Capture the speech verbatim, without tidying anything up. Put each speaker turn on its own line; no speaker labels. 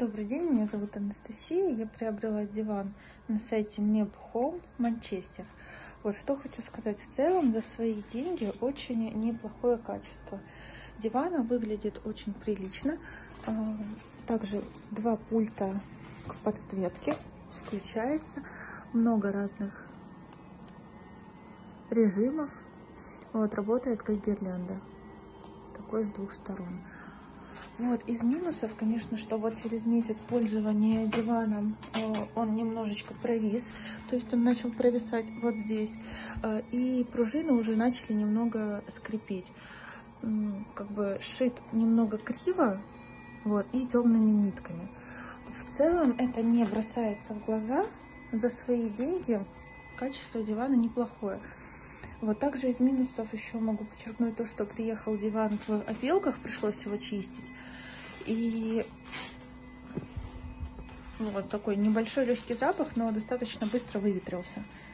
Добрый день, меня зовут Анастасия. Я приобрела диван на сайте Meb Home Манчестер. Вот что хочу сказать. В целом, за свои деньги очень неплохое качество. Диван выглядит очень прилично. Также два пульта к подсветке включается. Много разных режимов. Вот, работает как гирлянда. Такой с двух сторон. Вот, из минусов, конечно, что вот через месяц пользования диваном э, он немножечко провис, то есть он начал провисать вот здесь, э, и пружины уже начали немного скрипеть. М, как бы сшит немного криво, вот, и темными нитками. В целом это не бросается в глаза, за свои деньги качество дивана неплохое. Вот также из минусов еще могу подчеркнуть то, что приехал диван в опилках, пришлось его чистить. И вот такой небольшой легкий запах, но достаточно быстро выветрился.